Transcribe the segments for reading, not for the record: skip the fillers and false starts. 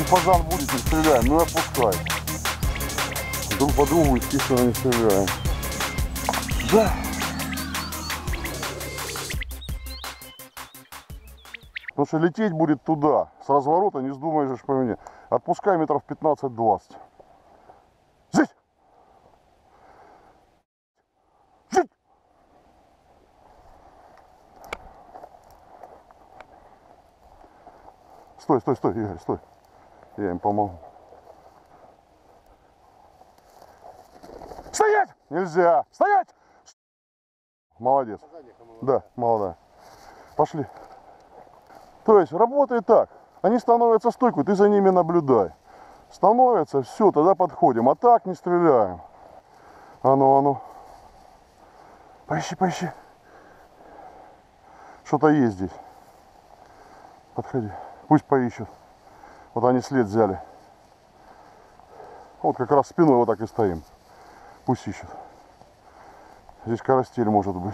фазан будет, не стреляем, ну и отпускай. Друг по другу, естественно, не стреляем. Да. Потому что лететь будет туда. С разворота не вздумаешь по мне. Отпускай метров 15-20. Жить! Жить! Стой, стой, стой, Игорь, стой. Я им помогу. Стоять! Нельзя! Стоять! Молодец. Да, молодая. Пошли. То есть работает так. Они становятся стойкой, ты за ними наблюдай. Становятся, все, тогда подходим. А так не стреляем. А ну, а ну. Поищи, поищи. Что-то есть здесь. Подходи. Пусть поищут. Вот они след взяли. Вот как раз спиной вот так и стоим. Пусть ищут. Здесь карастель может быть.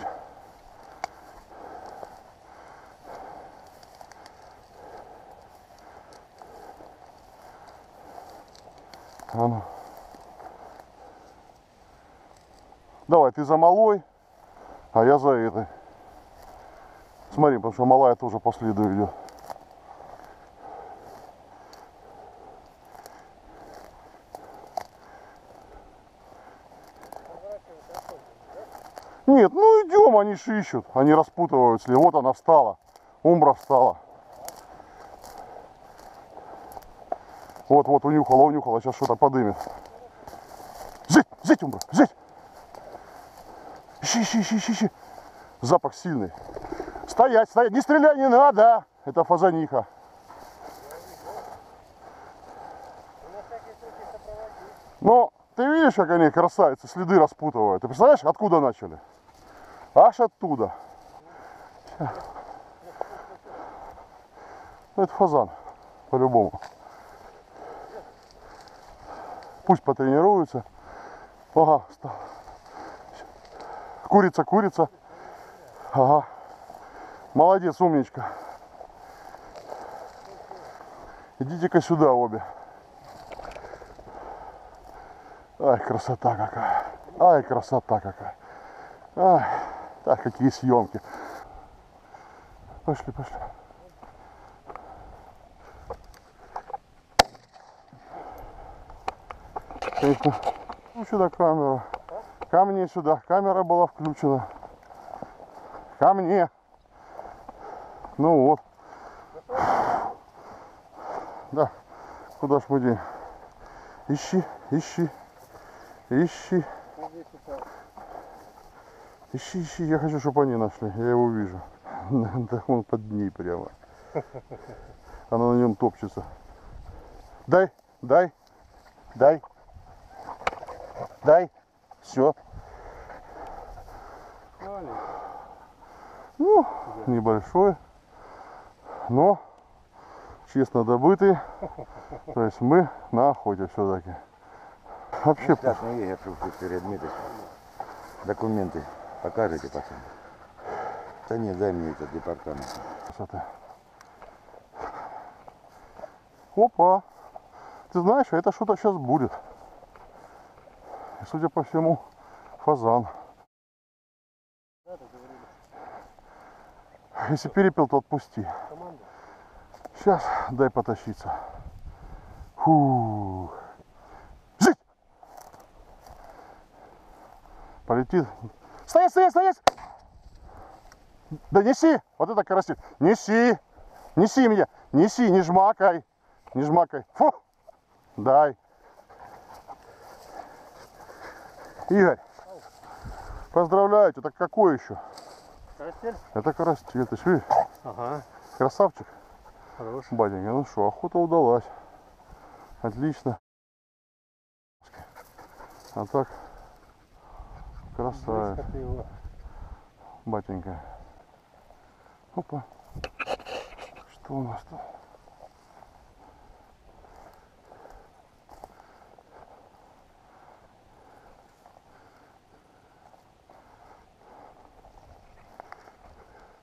А ну. Давай, ты за малой, а я за этой. Смотри, потому что малая тоже по следу идет. Нет, ну идем, они же ищут, они распутывают след. Вот она встала, умбра встала. Вот, вот, унюхала, сейчас что-то подымет. Жить, жить, умбра, жить. Ищи, ищи, ищи, ищи, ищи. Запах сильный. Стоять, стоять, не стрелять не надо. Это фазаниха. Но ты видишь, как они, красавицы, следы распутывают. Ты представляешь, откуда начали? Аж оттуда. Ну, это фазан, по-любому. Пусть потренируются. Ага, встал. Курица, курица. Ага. Молодец, умничка. Идите-ка сюда обе. Ай, красота какая. Ай, красота какая. Ай, так, какие съемки. Пошли, пошли. Ну, сюда камеру. Ко мне сюда. Камера была включена. Ко мне. Ну вот. Да. Куда ж мы денем? Ищи, ищи. Ищи. Ищи, ищи. Я хочу, чтобы они нашли. Я его вижу. Да, он под ней прямо. Она на нем топчется. Дай, дай, дай. Дай. Все. Ну, небольшой, но честно добытый. То есть мы на охоте все-таки. Вообще. Так, ну я перед Дмитрий. Документы покажете, пацан? Да нет, дай мне этот департамент. Опа. Ты знаешь, это что-то сейчас будет. И, судя по всему, фазан. Если перепел, то отпусти. Сейчас дай потащиться. Фу. Жить! Полетит. Стоять, стоять, стоять! Да неси! Вот это карасик. Неси! Неси меня! Неси, не жмакай! Не жмакай. Фу! Дай. Игорь, поздравляю, это какой еще? Карастель? Это карастель, ты видишь? Ага. Красавчик. Хороший. Батенька, ну что, охота удалась. Отлично. А так, красавец. Батенька. Опа. Что у нас тут?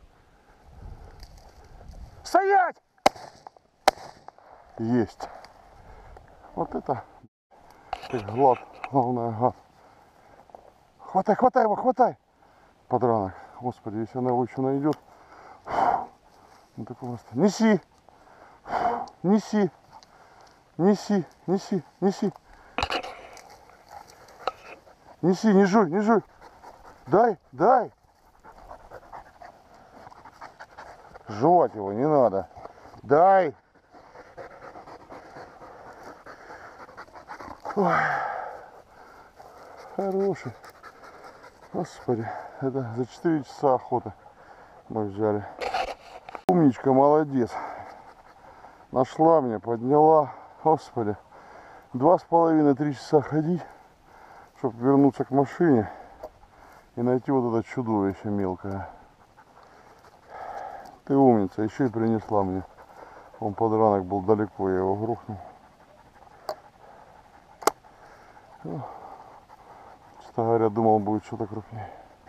Стоять! Есть. Вот это как глад, главное гад. Хватай, хватай его, хватай! Подранок. Господи, если она его еще найдет. Ну ты просто. Неси! Неси! Неси, неси, неси. Неси, не жуй, не жуй. Дай, дай. Жевать его не надо. Дай. Ой. Хороший. Господи, это за 4 часа охоты мы взяли. Умничка, молодец. Нашла меня, подняла. Господи, 2,5-3 часа ходить, чтобы вернуться к машине и найти вот это чудовище мелкое. Ты умница, еще и принесла мне. Он подранок был далеко, я его грохнул. Честно говоря, думал, будет что-то крупнее.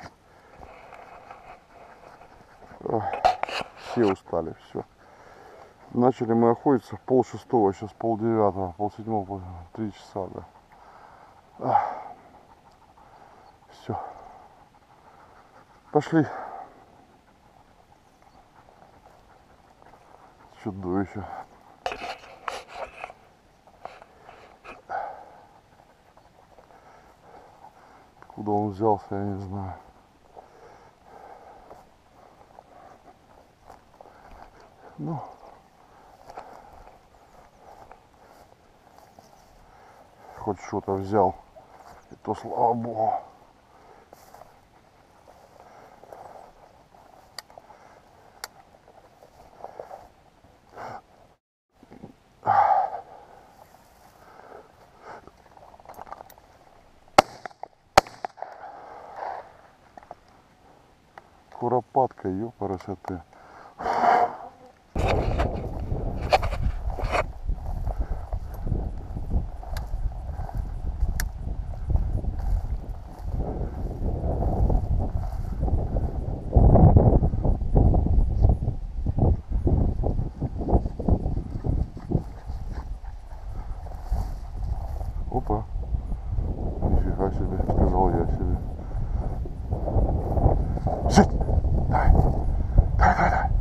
Все устали, все. Начали мы охотиться в 5:30, сейчас 8:30, 7:30, 3 часа, да. Все. Пошли. Чудовище. Куда он взялся, я не знаю. Ну. Хоть что-то взял. И то слава богу. Куропатка, ёпарасоте. Опа. Нифига себе, сказал я себе. Сядь! Давай! Давай, давай, давай!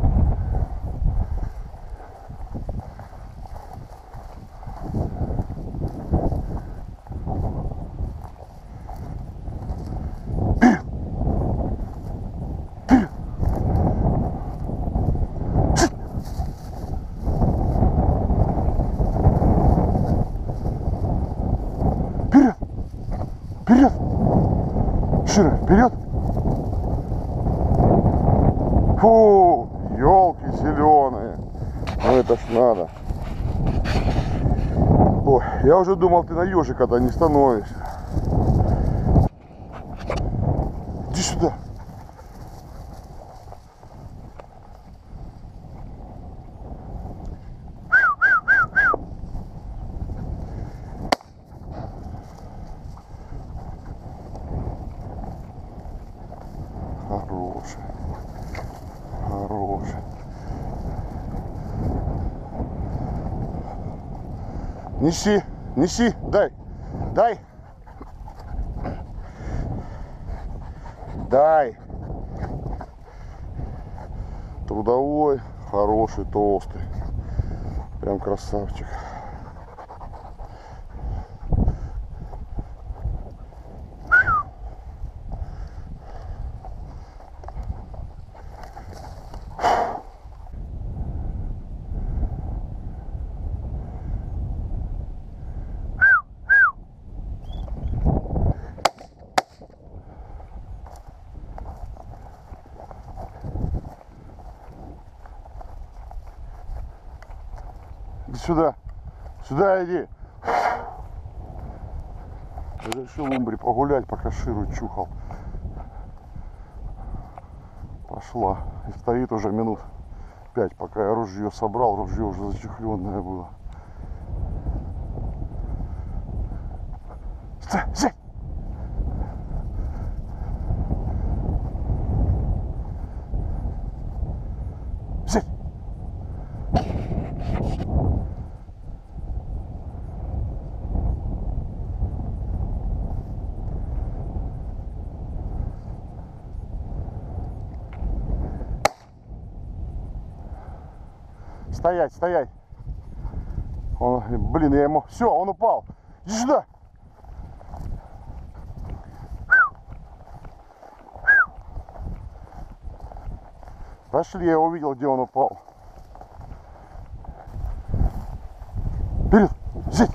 Вперед! Вперед! Шире, вперед! Фу, елки зеленые. Ну это ж надо. Ой, я уже думал, ты на ежика-то не становишься. Иди сюда. Хороший. Хороший. Неси, неси, дай, дай. Дай. Трудовой, хороший, толстый. Прям красавчик. Иди сюда. Сюда иди. Я решил в Умбре погулять, пока Ширу чухал. Пошла. И стоит уже минут 5, пока я ружье собрал. Ружье уже зачехленное было. Стой, сядь! Сядь! Стоять, стоять. Он, блин, я ему... Все, он упал. Иди сюда. Пошли, я увидел, где он упал. Вперед! Сидь!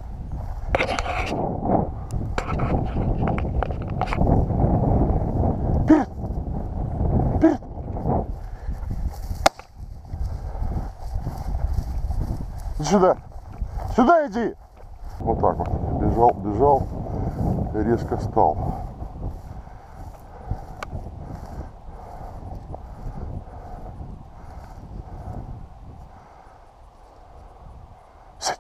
Вперед! Вперед! Иди сюда! Сюда иди! Вот так вот. Бежал, бежал. И резко стал. Сядь!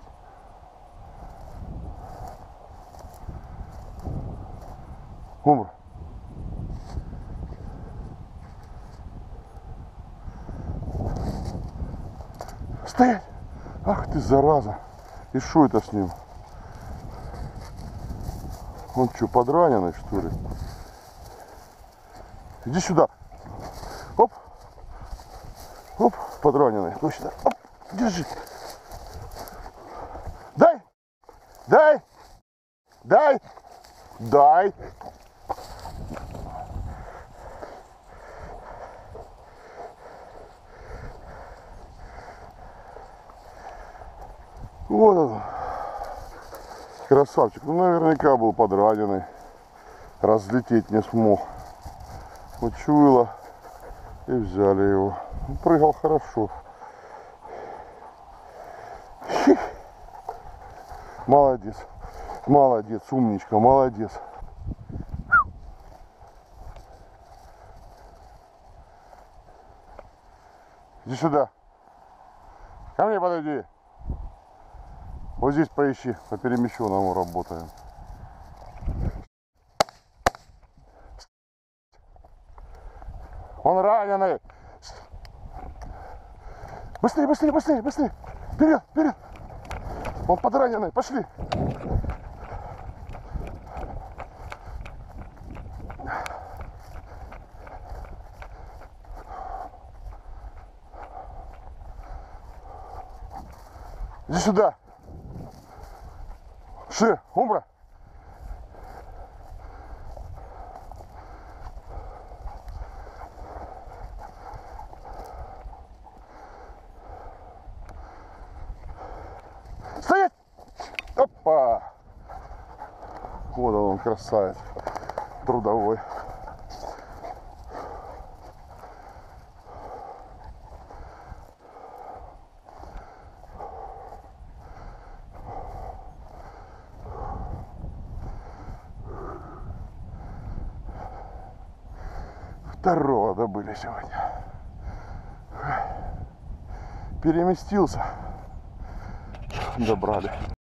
Умр. Стоять! Ах ты, зараза! И что это с ним? Он что, подраненный, что ли? Иди сюда. Оп. Оп, подраненный. Ну сюда. Оп, держи. Дай. Дай. Дай. Дай. Вот он. Красавчик. Ну, наверняка был подраненный. Разлететь не смог. Учуяло. И взяли его. Прыгал хорошо. Молодец. Молодец, умничка, молодец. Иди сюда. Ко мне подойди. Вот здесь поищи, по перемещенному работаем. Он раненый. Быстрее, быстрее, быстрее, быстрее. Вперед, вперед. Он подраненный, пошли. Иди сюда. Ши, умра. Стоять! Опа! Вот он, красавец. Трудовой. Второго добыли сегодня. Переместился. Добрали.